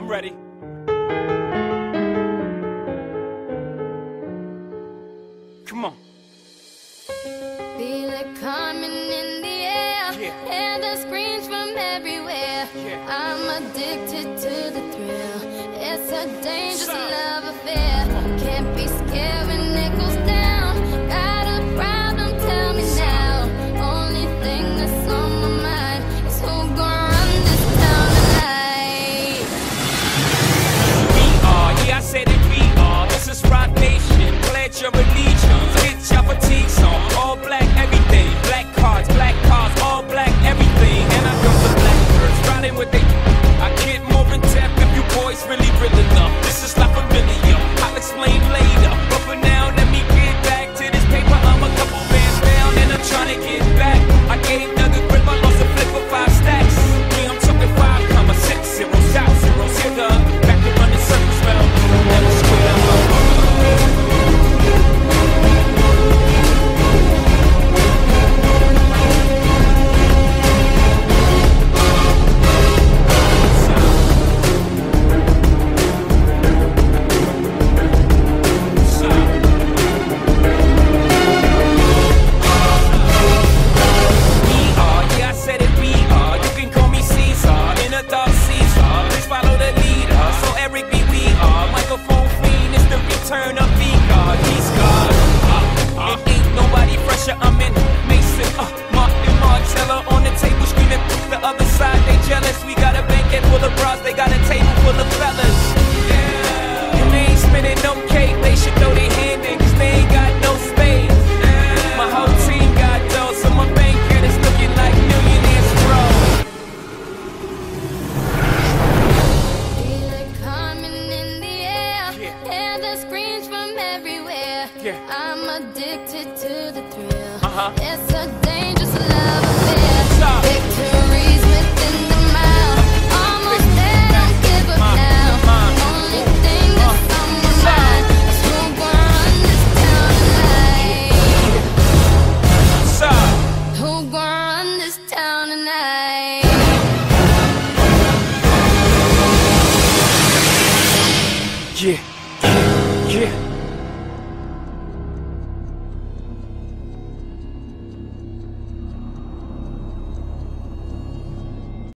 ready. Come on. Feel it coming in the air. Hear the screams from everywhere. I'm addicted to the thrill. It's a dangerous love affair. Can't be scared when it goes down. Got a problem, tell me now. Only thing that's on my mind is who gon' run this town tonight. We are, yeah, I said it, we are. This is Rock Nation. Pledge your allegiance. Get your fatigues on. All black, everything. Black cars, all black, everything. And I got the black birds riding with they. I get more in depth if you boys really real enough. This is not familiar. I'll explain later. But for now, let me get back to this paper. I'm a couple bands down and I'm trying to get back. I gave Doug a grip, I lost a flip for 5 stacks. Yeah, I'm talking 5,6 zeros out, zeros here, done. Back to running circles round. And I'm square up. Turn up V-God, he's God. It ain't nobody fresher, I'm in Mason, Martin Martella on the table screaming. The other side, they jealous. We got a banquet full of bras, they got a table full of fellas. Yeah. And they ain't spinning no cake, they should throw their hand in, cause they ain't got no space. Yeah. My whole team got dough, so my banquet is looking like millionaires, bro. Feel it coming in the air. Hear the screams from everywhere. I'm addicted to the thrill. It's a dangerous love affair. Victories within the mile. Almost there, don't give up now. Only thing that's on my mind is who gon' run this town tonight. Who gon' run this town tonight? Yeah.